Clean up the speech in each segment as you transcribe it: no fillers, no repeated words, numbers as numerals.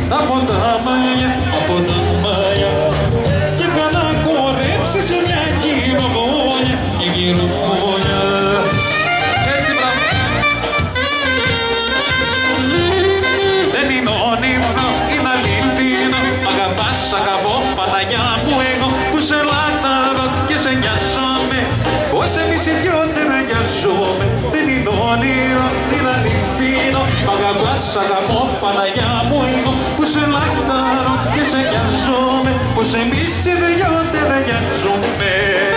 από τα μάγια και καλά κορέψει σε μια γυροβόλια και γυροβόλια. Έτσι μπράβο. Δεν είναι όνειρο, είναι αληθινό. Αγαπάς, αγαπώ, Παναγιά μου εγώ που σε λάταρω και σε νοιάζομαι. Πως εμείς οι δυο δεν νοιάζομαι. Δεν είναι όνειρο, είναι αληθινό. Αγαπάς, αγαπώ, Παναγιά μου εγώ που σε λάταρω και σε νοιάζομαι. Πως εμείς οι δυο δεν νοιάζομαι.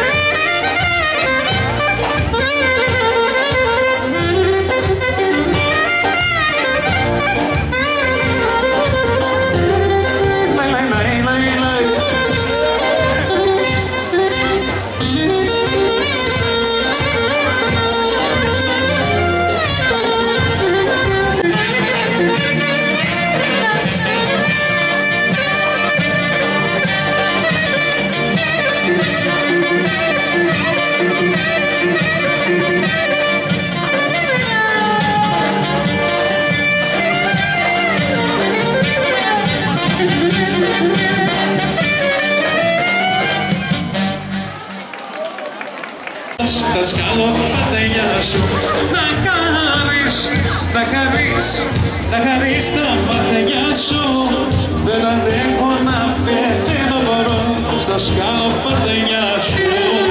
Στα σκαλοπάτια σου να χαρείς τα μάτια σου. Δεν αντέχω να πεθαίνω μπορώ στα σκαλοπάτια σου.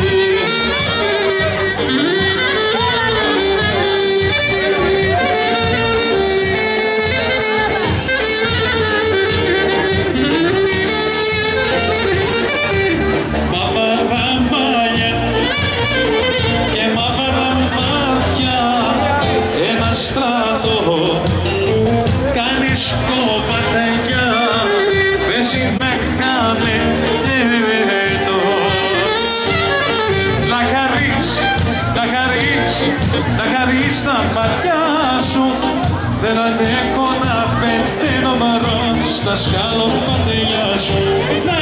Να χαρείς τα μάτια σου. Δεν αντέχω να πεθαίνω μωρό στα σκαλοπάτια σου. Να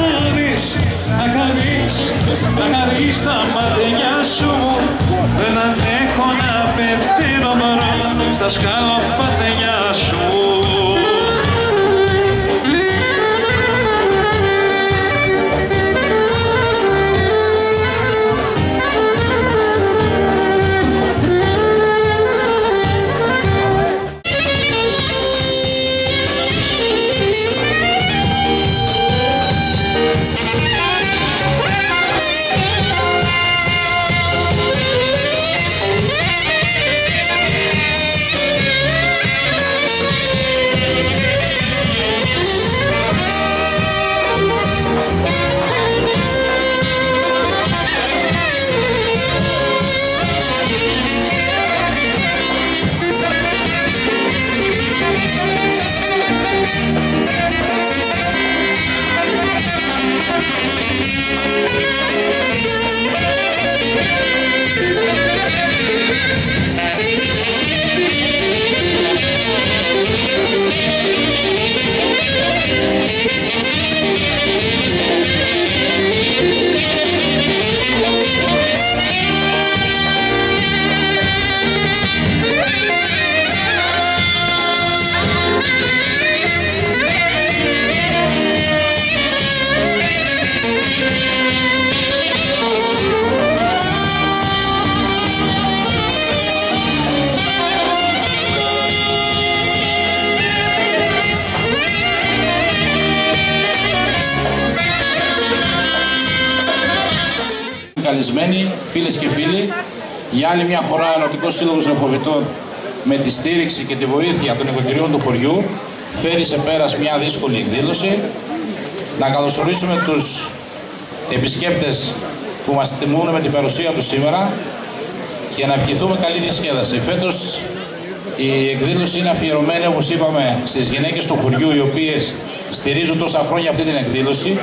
χαρείς τα μάτια σου. Δεν αντέχω να πεθαίνω μωρό στα σκαλοπάτια σου. Καλεσμένοι, φίλες και φίλοι, για άλλη μια φορά Ενωτικός Σύλλογος Νεοφοβητών με τη στήριξη και τη βοήθεια των οικοκυριών του χωριού φέρει σε πέρας μια δύσκολη εκδήλωση. Να καλωσορίσουμε τους επισκέπτες που μας τιμούν με την παρουσία τους σήμερα και να ευχηθούμε καλή διασκέδαση. Φέτος η εκδήλωση είναι αφιερωμένη, όπως είπαμε, στις γυναίκες του χωριού, οι οποίες στηρίζουν τόσα χρόνια αυτή την εκδήλωση,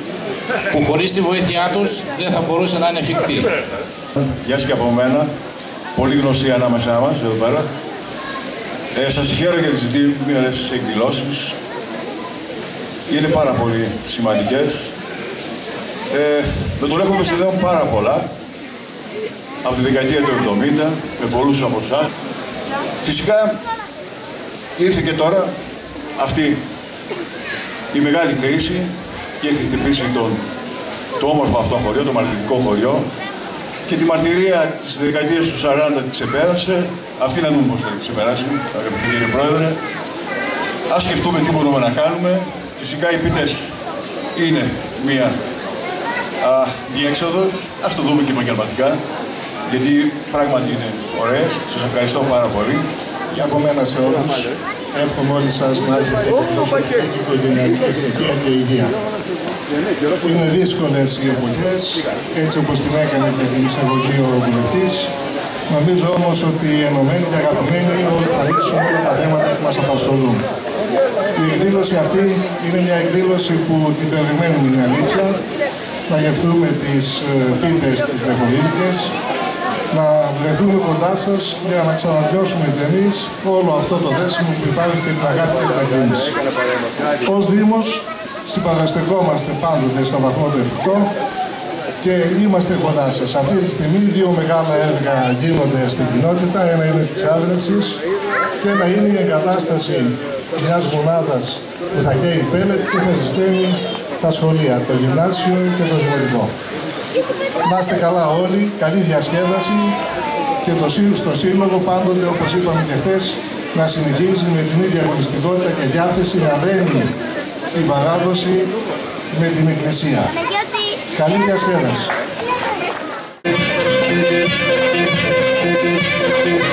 που χωρίς τη βοήθειά τους δεν θα μπορούσε να είναι εφικτή. Γεια σας και από μένα, πολύ γνωστή ανάμεσά μας εδώ πέρα. Σας συγχαίρω για τις δύο μέρες εκδηλώσεις. Είναι πάρα πολύ σημαντικές. Με τον έχουμε συνδέουν πάρα πολλά. Από τη δεκαετία του 70, με πολλούς από εσάς. Φυσικά ήρθε και τώρα αυτή Η μεγάλη κρίση και έχει χτυπήσει το όμορφο αυτό χωριό, το μαρτυρικό χωριό, και τη μαρτυρία της δεκαετίας του 40 τη ξεπέρασε. Αυτή να δούμε πώς θα την ξεπεράσει, αγαπητοί κύριε Πρόεδρε. Ας σκεφτούμε τι μπορούμε να κάνουμε. Φυσικά οι ποινές είναι μία διέξοδος. Ας το δούμε και επαγγελματικά, γιατί πράγματι είναι ωραίες. Σας ευχαριστώ πάρα πολύ. Και από μένα σε όλους, εύχομαι όλοι σας να έχετε προσωπική οικογενειακή ευτυχία και υγεία. Είναι δύσκολες οι εποχές, έτσι όπως την έκανε και την εισαγωγή ο βουλευτής. Νομίζω όμως ότι οι ενωμένοι και αγαπημένοι όλοι θα λύσουν όλα τα θέματα που μας απασχολούν. Η εκδήλωση αυτή είναι μια εκδήλωση που την περιμένουμε, είναι αλήθεια. Να γευτούμε τις πίτες τις λεχοδίλικες, να βρεθούμε κοντά σας για να ξανανιώσουμε και εμείς όλο αυτό το δέσιμο που υπάρχει και την αγάπη και την εκτίμηση. Ως Δήμος συμπαραστεκόμαστε πάντοτε στον βαθμό του εφικτό και είμαστε κοντά σας. Αυτή τη στιγμή δύο μεγάλα έργα γίνονται στην κοινότητα. Ένα είναι της άρδευσης και ένα είναι η εγκατάσταση μιας μονάδας που θα καίει πέλετ και θα ζεσταίνει τα σχολεία, το γυμνάσιο και το δημοτικό. Να είστε καλά όλοι, καλή διασκέδαση και στο Σύλλογο πάντοτε, όπως είπαμε και χθες, να συνεχίζει με την ίδια αγωνιστικότητα και διάθεση να δένει την παράδοση με την Εκκλησία. Καλή διασκέδαση.